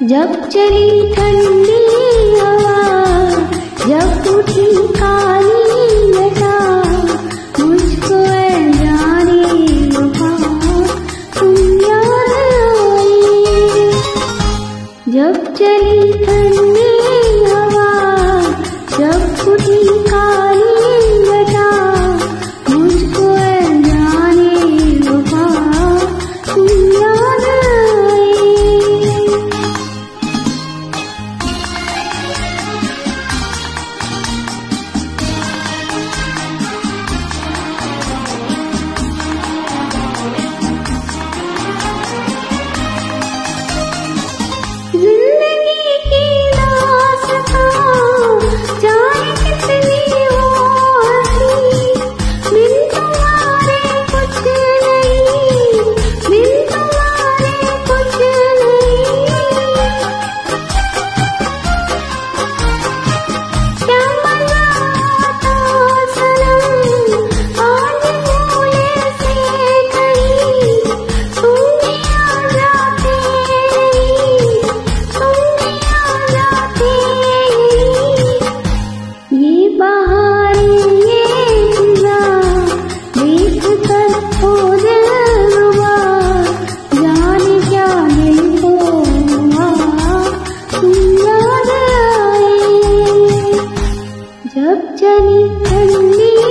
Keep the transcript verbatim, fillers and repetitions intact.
जब चली ठंडी हवा, जब उठी काली घटा, मुझको ऐ जाने वफा तुम याद आई। जब चली ठंडी हवा, जब उठी काली घटा, मुझको ऐ जाने वफा तुम याद आई। जिंदगी की दास्तां जाने कितनी हो हंसी, बिन तुम्हारे कुछ नहीं, बिन तुम्हारे कुछ नहीं। क्या मजा आता सनम आज भूले से कहीं, तुम भी आ जाते नहीं, तुम भी आ जाते नहीं। ये बहारें ये फिजा देख कर हो दिलरुबा, जाने क्या दिल को हुआ तुम याद आई। जब चली ठंडी